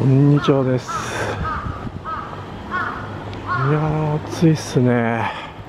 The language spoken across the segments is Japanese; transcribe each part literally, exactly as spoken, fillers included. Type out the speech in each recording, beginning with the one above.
こんにちはです。いやー暑いっすね。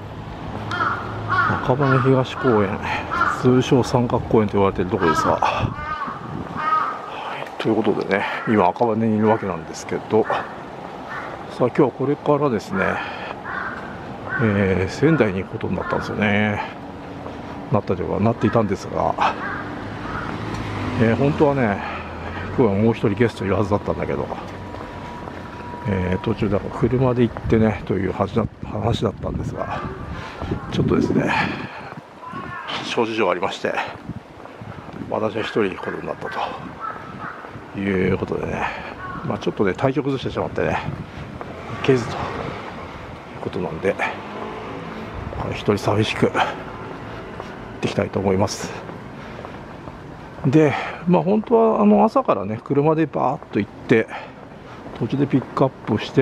赤羽東公園、通称三角公園と言われているところですが、はい、ということでね、今赤羽にいるわけなんですけど、さあ今日はこれからですね、えー、仙台に行くことになったんですよね。なったというかなっていたんですが、えー、本当はね今日はもう一人ゲストいるはずだったんだけど、えー、途中だから車で行ってねという話だ、話だったんですが、ちょっとですね諸事情ありまして私は一人行くことになったということでね、まあ、ちょっとね体調崩してしまってね行けずということなんで、一人寂しく行ってきたいと思います。で、まあ、本当はあの朝からね車でバーッと行って途中でピックアップして、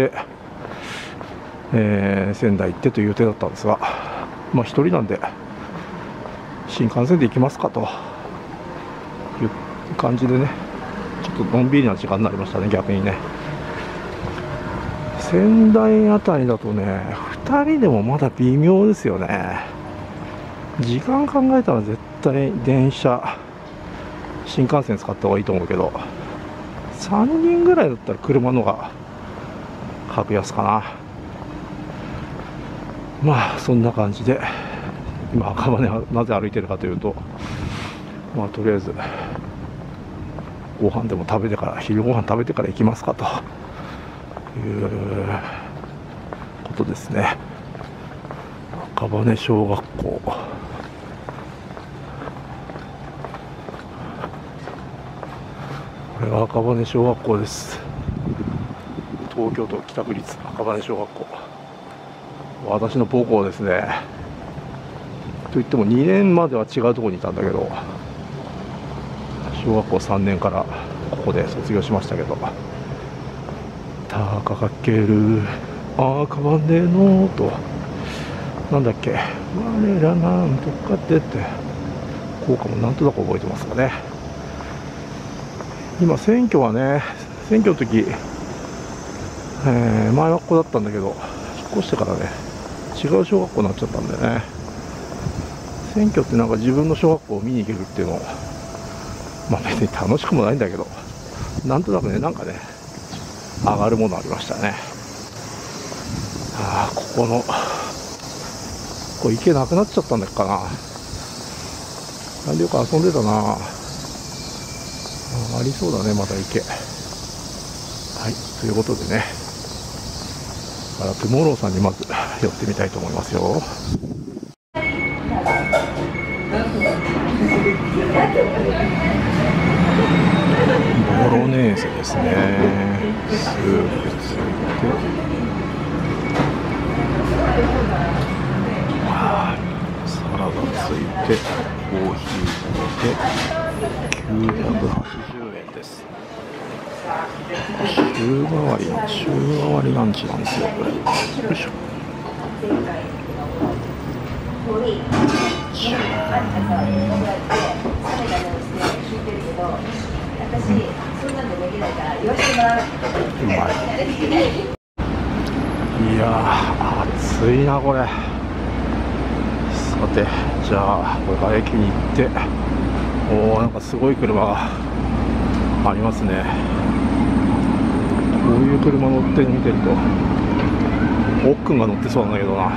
えー、仙台行ってという予定だったんですが、まあ、一人なんで新幹線で行きますかという感じでね、ちょっとのんびりな時間になりましたね。逆にね仙台あたりだとねふたりでもまだ微妙ですよね。時間考えたら絶対電車新幹線使った方がいいと思うけど、さんにんぐらいだったら車の方が格安かな。まあそんな感じで今赤羽はなぜ歩いてるかというと、まあとりあえずご飯でも食べてから、昼ご飯食べてから行きますかということですね。赤羽小学校、これが赤羽小学校です。東京都北区立赤羽小学校、私の母校ですね。といってもにねんまでは違うところにいたんだけど、小学校さんねんからここで卒業しましたけど、高かける赤羽のとなんだっけ、我らなんとかってって効果もなんとなく覚えてますかね。今選挙はね、選挙の時、えー、前はここだったんだけど引っ越してからね違う小学校になっちゃったんでね、選挙ってなんか自分の小学校を見に行けるっていうの、まあ別に楽しくもないんだけど、なんとなくねなんかね上がるものありましたね。ああ、ここのここ池なくなっちゃったんだっけかな。なんでよく遊んでたな。ありそうだねまた池。はい、ということでね、あらトゥモローさんにまず寄ってみたいと思いますよ。ボロネーゼですね。スープついて、サラダついて、コーヒー入れてきゅうひゃくはちじゅうえんです。週替わりの週替わりランチなんですよこれ。よいしょ。うまい。いやー暑いなこれ。さてじゃあこれから駅に行って、おーなんかすごい車がありますね。こういう車乗ってるの見てるとおっくんが乗ってそうなんだけどな。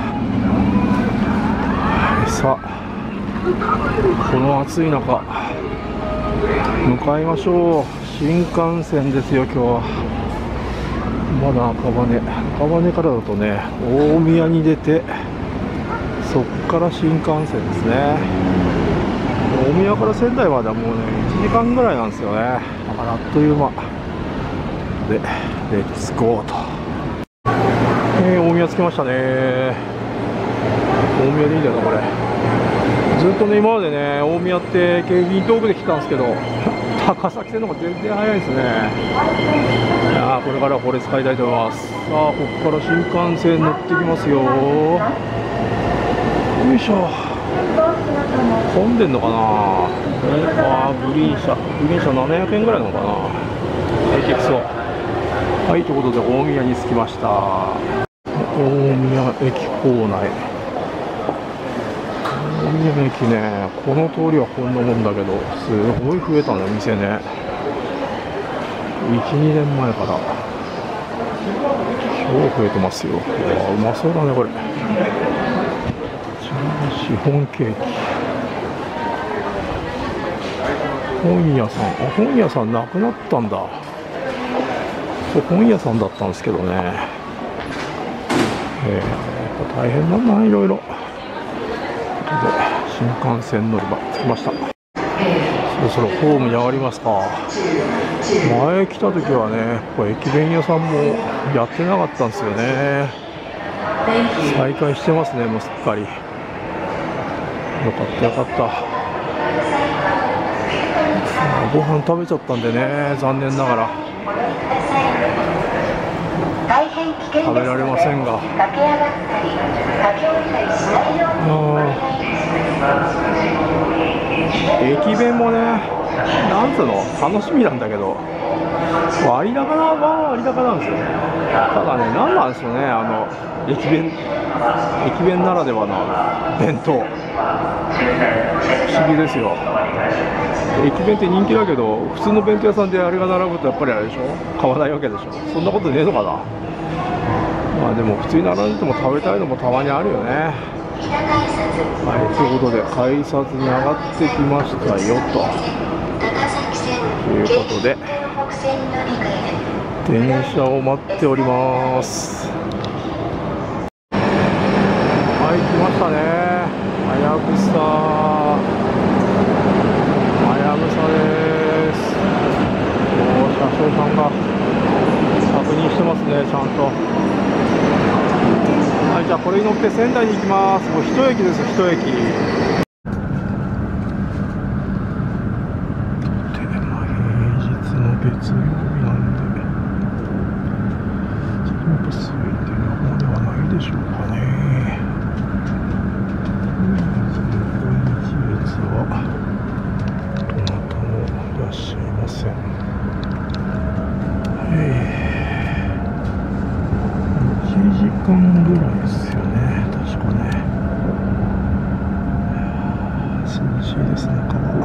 さあこの暑い中向かいましょう。新幹線ですよ今日は。まだ赤羽赤羽からだとね大宮に出てそっから新幹線ですね。大宮から仙台まではもうねいちじかんぐらいなんですよね。だからあっという間でレッツゴーと、えー、大宮着きましたね。大宮でいいんだよなこれ。ずっとね今までね大宮って京浜東部で来たんですけど高崎線の方が全然早いですね。いやーこれからこれ使いたいと思います。さあここから新幹線乗ってきますよ。よいしょ。混んでんのかな。あーグリーン車グリーン車ななひゃくえんぐらいなのかな。平気そう。 はい、ということで大宮に着きました。大宮駅構内。大宮駅ね、この通りはこんなもんだけど、すごい増えたね、店ね。いち、にねんまえから超増えてますよ。うわ、うまそうだね、これ。シフォンケーキ。本屋さん、あ、本屋さんなくなったんだ。そう、本屋さんだったんですけどね。えー、大変なんだな、いろいろ。新幹線乗り場着きました。そろそろホームに上がりますか。前来た時はね、これ駅弁屋さんもやってなかったんですよね。再開してますね、もうすっかり。よかったよかった。ご飯食べちゃったんでね、残念ながら食べられませんが、駅弁もね、なんつうの、楽しみなんだけど、割高な、まあ割高なんですよ。ただね、なんなんですよね、あの駅弁、駅弁ならではの弁当、不思議ですよ。駅弁って人気だけど、普通の弁当屋さんであれが並ぶとやっぱりあれでしょ、買わないわけでしょ。そんなことねえのかな。まあでも普通に並んでても食べたいのもたまにあるよね。はい、ということで改札に上がってきましたよということで、電車を待っております。はい、来ましたね。はやぶさはやぶさです。おー、車掌さんが確認してますね、ちゃんと。はい、じゃあこれに乗って仙台に行きます。もう一駅です、一駅。まあ、平日の月曜日なんで、ちょっとやっぱ空いてる方ではないでしょうかね。土日月はどなたもいらっしゃいません。えーいちじかんぐらいですよね、確かね。涼しいです、中は。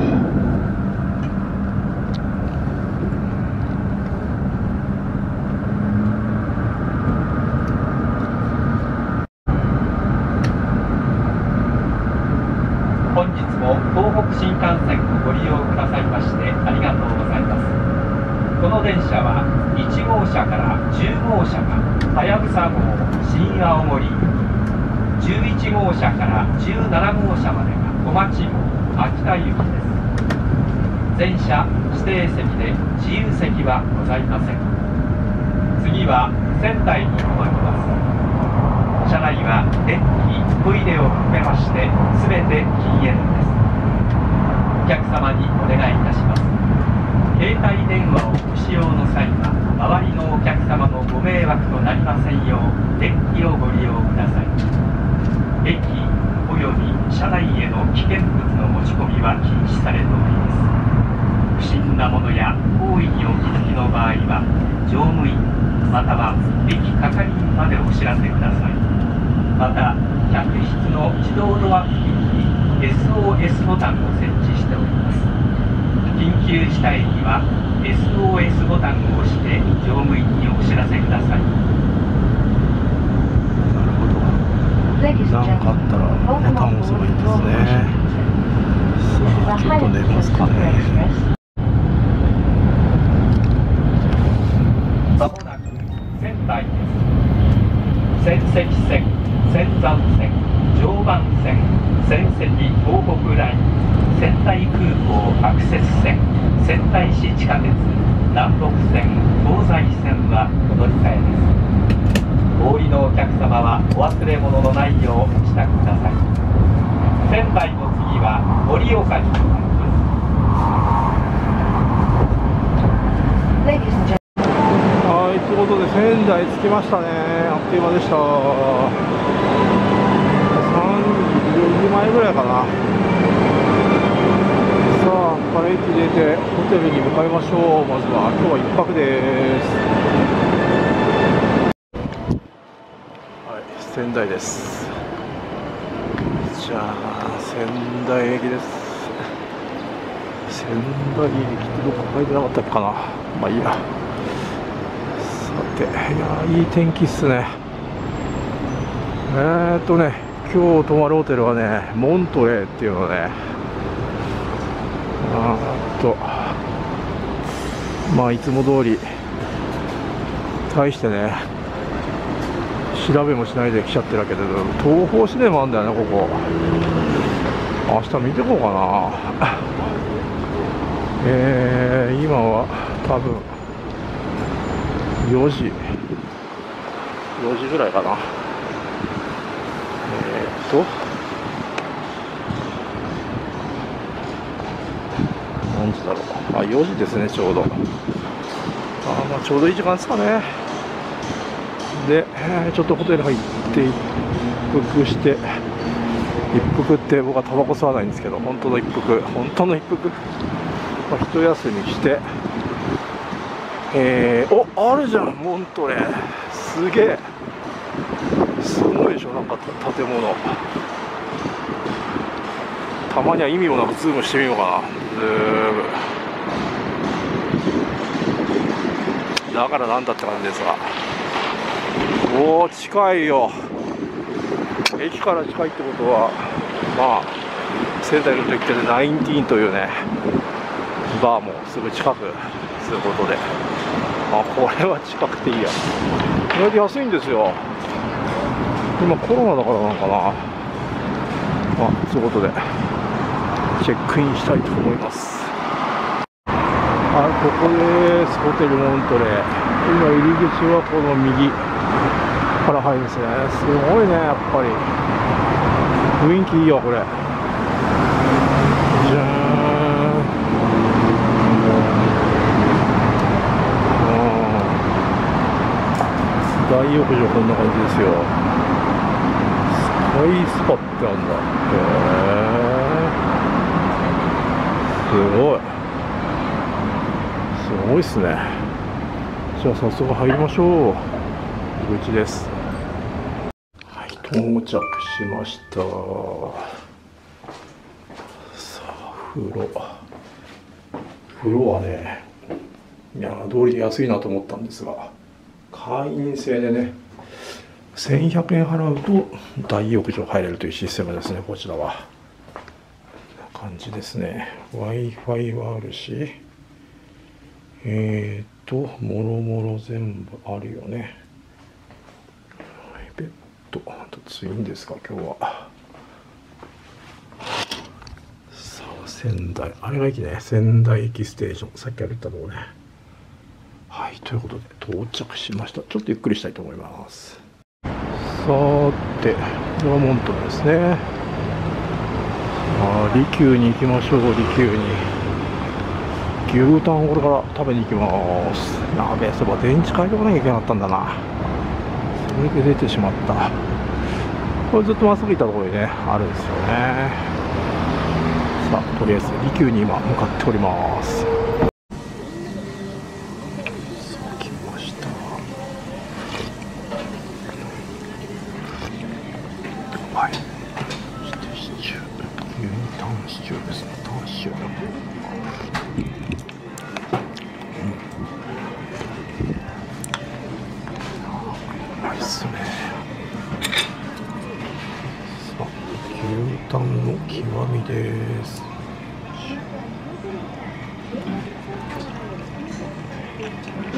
本日も東北新幹線をご利用くださいましてありがとうございます。この電車はいち号車からじゅう号車がはやぶさ号新青森行き、じゅういち号車からじゅうなな号車までが小町号秋田行きです。全車指定席で自由席はございません。次は仙台に停まります。車内は電気、トイレを含めまして全て禁煙です。お客様にお願いいたします。携帯電話をご使用の際は周りのお客様のご迷惑となりませんよう電気をご利用ください。駅および車内への危険物の持ち込みは禁止されております。不審なものや行為にお気づきの場合は乗務員または駅係員までお知らせください。また客室の自動ドア付近に エスオーエス ボタンを設置しております。緊急事態には エスオーエス ボタンを押して乗務員にお知らせください。 なるほど。何かあったらボタンを押せばいいんですね。さあ、ちょっと寝ますかね。 まもなく仙台です。仙石線、仙山線、常磐線、仙石東北ライン、仙台空港アクセス線、仙台市地下鉄、南北線、東西線はお乗り換えです。お降りのお客様はお忘れ物のないようお支度ください。仙台の次は盛岡に停まります。 はい、ということで仙台着きましたね。あっという間でした。さんじよじまえぐらいかな。さあ、ここから駅出てホテルに向かいましょう。まずは今日はいっぱくです。 仙台です。じゃあ仙台駅です。仙台駅ってどこか書いてなかったっけかな。まあいいや。さて、いやいい天気っすね。えーっとね今日泊まるホテルはねモントレーっていうのね、あーっとまあいつも通り大してね調べもしないで来ちゃってるわけで、東宝シネマあんだよねここ。明日見てこうかな。えー、今は多分よじよじぐらいかな。えーっと何時だろう。あ、よじですねちょうど。あ、まあちょうどいい時間ですかね。で、えー、ちょっとホテル入って一服して一服って僕はタバコ吸わないんですけど、本当の一服本当の一服、まあ、一休みして、えー、お、あるじゃんモントレー。すげえすごいでしょ。なんか建物たまには意味もなくズームしてみようかな。ズームだからなんだって感じですが、おお近いよ。駅から近いってことはまあ仙台の時ってナインティーンというねバーもすぐ近くすることで、あ、これは近くていいや。意外と安いんですよ。今コロナだからなのかな。あ、そういうことでチェックインしたいと思います。はい、ここです。ホテルモントレー。今入り口はこの右から入るんですね。すごいね、やっぱり雰囲気いいよこれ。じゃーん。大浴場こんな感じですよ。スカイスパってあるんだ。へー、すごいすごいっすね。じゃあ早速入りましょう。入り口です。はい、到着しました。さあ風呂風呂はね、いや通りで安いなと思ったんですが、会員制でねせんひゃくえん払うと大浴場入れるというシステムですね。こちらはこんな感じですね。 Wi-Fi はあるし、えーともろもろ全部あるよね。ベッドあとツインですか今日は。さあ仙台、あれが駅ね、仙台駅ステーション、さっき歩いたとこね。はい、ということで到着しました。ちょっとゆっくりしたいと思います。さーて、これはモントレーですね。あ、利休に行きましょう。利休に牛タンこれから食べに行きます。やべえ、そういえば電池変えてこなきゃいけなかったんだな。それで出てしまった。これずっとまっすぐ行ったところにねあるんですよね。さあとりあえず利休に今向かっております。はい、そしてシチュー、牛タンシチューですね。タンシチュー、うん、うまいっすね。さあ牛タンの極みです。うん、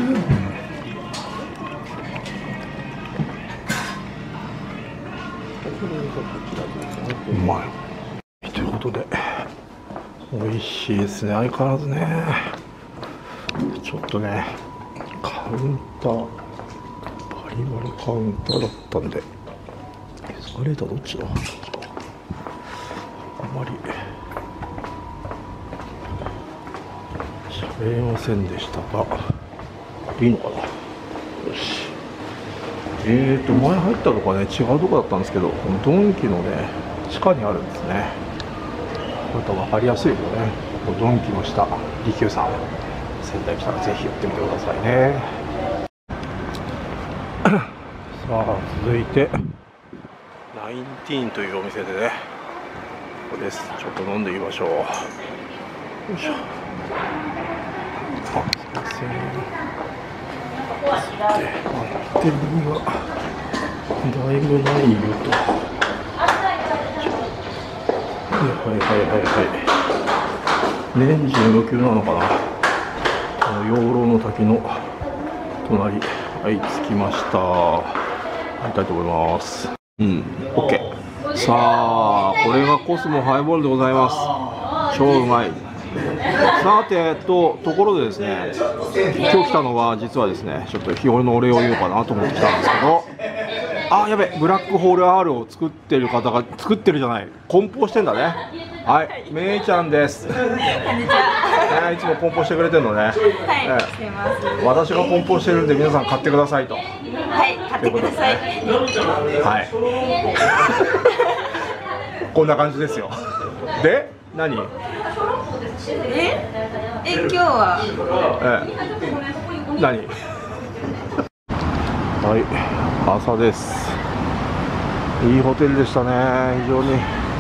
うまい。ということで美味しいですね、相変わらずね。ちょっとねカウンターバリバリカウンターだったんで、エスカレーターどっちだ、あんまり喋れませんでしたがいいのかな。よし。えーと前入ったとこはね違うとこだったんですけど、このドンキのね地下にあるんですね。これと分かりやすいよね。ドンキの下、利休さん、仙台来たらぜひ寄ってみてくださいね。 さあ続いてナインティーンというお店でね、ここです。ちょっと飲んでみましょう。よいしょ。あ、すいません。で、バッテリーがだいぶないよと。はいはいはいはい。年中無休なのかな。養老の滝の隣、はい、着きました。入りたいと思います。うん、OK。さあ、これがコスモハイボールでございます。超うまい。さてと、ところでですね、今日来たのは実はですね、ちょっと日頃のお礼を言おうかなと思ってきたんですけど、あ、やべ、ブラックホール アール を作ってる方が、作ってるじゃない、梱包してんだね。はい、めいちゃんです。こんにちは。いつも梱包してくれてるのね。はい、してます。私が梱包してるんで皆さん買ってくださいと。はい、買ってください。はい。こんな感じですよ。で、何？え？え、今日は？ええ、何？はい、朝です。いいホテルでしたね、非常に。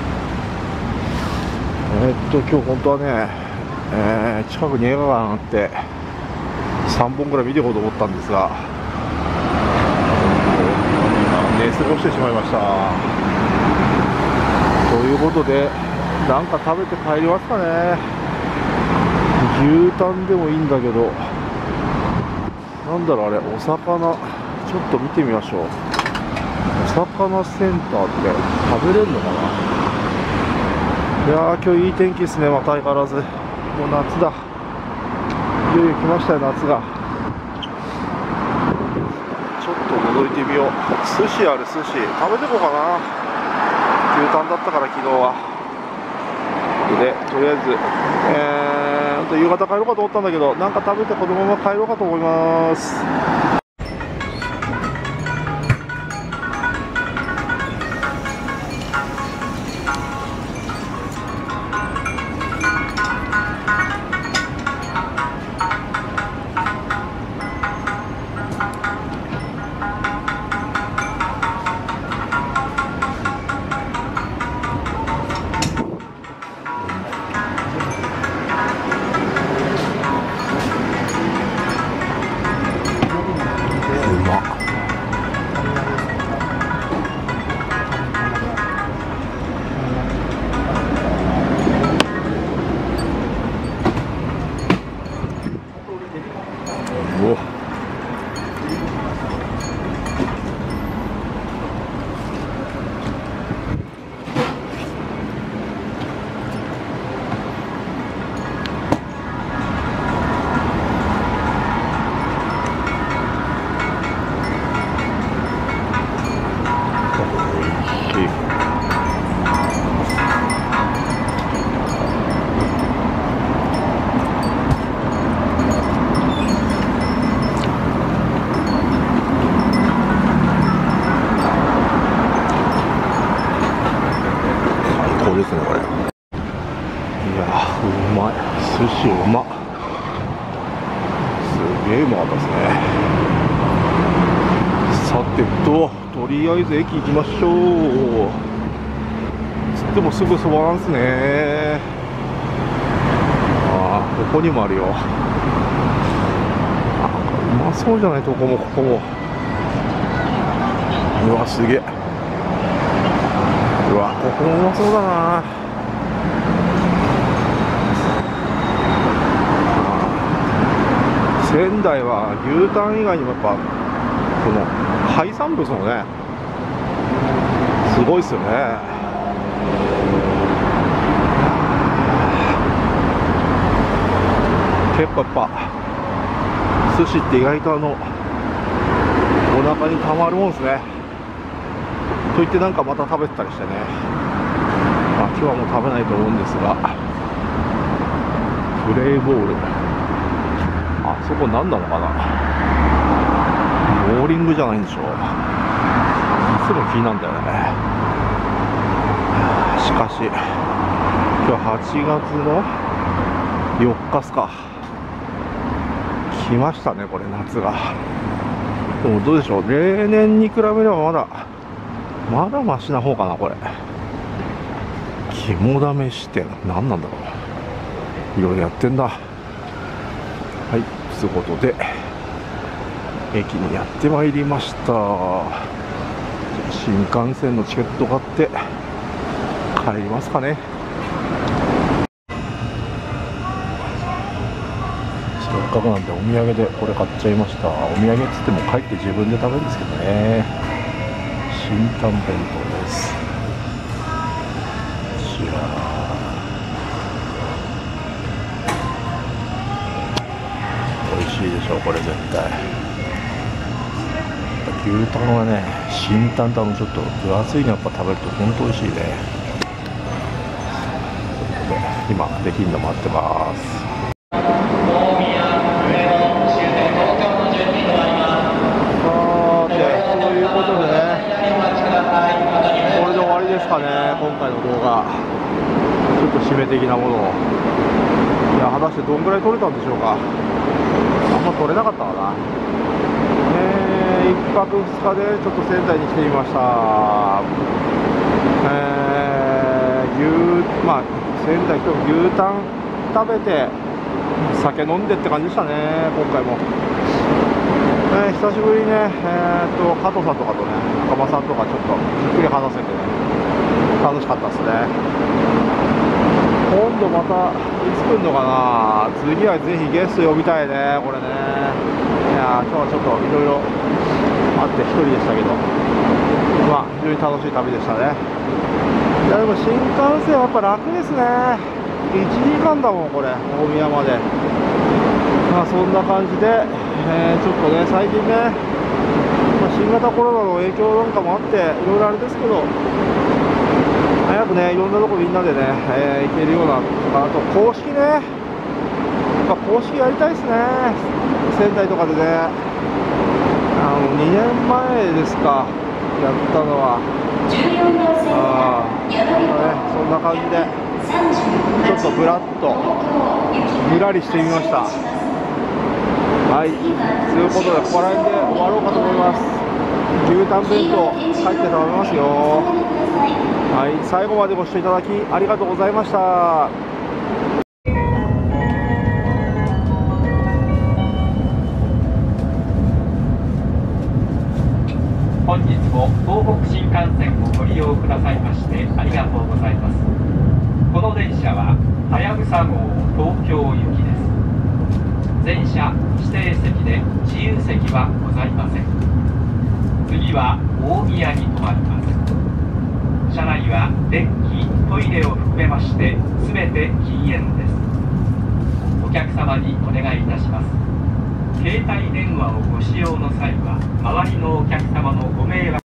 えー、っと、今日本当はね、えー、近くに映画館があってさんぼんぐらい見ていこうと思ったんですが、寝過ごしてしまいました。ということで、なんか食べて帰りますかね。牛タンでもいいんだけど、なんだろうあれ、お魚、ちょっと見てみましょう。お魚センターって食べれるのかな。いやー、今日いい天気ですね、また相変わらず。もう夏だ。いよいよ来ましたよ、夏が。ちょっと覗いてみよう。寿司ある、寿司。食べてこうかな。牛タンだったから、昨日は。で、とりあえず、えー、夕方帰ろうかと思ったんだけど、なんか食べてこのまま帰ろうかと思います。ですね、これ。いやー、うまい。寿司うまっ。すげえうまかったですね。さてと、とりあえず駅行きましょう。つってもすぐそばなんですね。ああ、ここにもあるよ。あ、うまそうじゃない、とこもここも。うわ、すげえ。うわ、ここもうまそうだな。仙台は牛タン以外にもやっぱこの海産物もね、すごいっすよね。結構やっぱ寿司って意外とあのお腹にたまるもんですね。といってなんかまた食べてたりしてね、まあ、今日はもう食べないと思うんですが、プレーボール、あそこ何なのかな。ボーリングじゃないんでしょう。いつも気になるんだよね。しかし今日はちがつのよっかっすか。来ましたね、これ夏が。 でもどうでしょう、例年に比べればまだまだマシな方かな。これ肝試しって何なんだろう、いろいろやってんだ。はい、ということで駅にやってまいりました。新幹線のチケット買って帰りますかね。せっかくなんでお土産でこれ買っちゃいました。お土産っつっても帰って自分で食べるんですけどね。新タン弁当です。こちら美味しいでしょう、これ絶対。牛タンはね、新タンとあのちょっと分厚いのやっぱ食べると本当美味しいね。今できるの待ってます。ですかね、今回の動画ちょっと締め的なものを、いや果たしてどんぐらい撮れたんでしょうか。あんま撮れなかったかな。えー、いっぱくふつかでちょっと仙台に来てみました。えー、牛まあ仙台来ても牛タン食べて酒飲んでって感じでしたね、今回も。えー、久しぶりにね、えー、っと加藤さんとかとね、仲間さんとかちょっとゆっくり話せてね、楽しかったですね。今度またいつ来るのかな。次はぜひゲスト呼びたいね、これね。いやー、今日はちょっといろいろあって一人でしたけど、まあ非常に楽しい旅でしたね。いやでも新幹線はやっぱ楽ですね。いちじかんだもんこれ、大宮まで。まあそんな感じで、えー、ちょっとね最近ね、まあ、新型コロナの影響なんかもあっていろいろあれですけど、早くねいろんなとこみんなでね、えー、行けるようなとか、あと公式ね、やっぱ公式やりたいですね、仙台とかでね。あのにねんまえですか、やったのは。ああ、ね、そんな感じでちょっとぶらっとぶらりしてみました。はい、ということでここら辺で終わろうかと思います。牛タン弁当入って食べますよ。はい、最後までご視聴いただきありがとうございました。 本日も東北新幹線をご利用くださいましてありがとうございます。この電車ははやぶさ号東京行きです。全車指定席で自由席はございません。次は大宮に停まります。車内は電気、トイレを含めまして全て禁煙です。お客様にお願いいたします。携帯電話をご使用の際は周りのお客様のご迷惑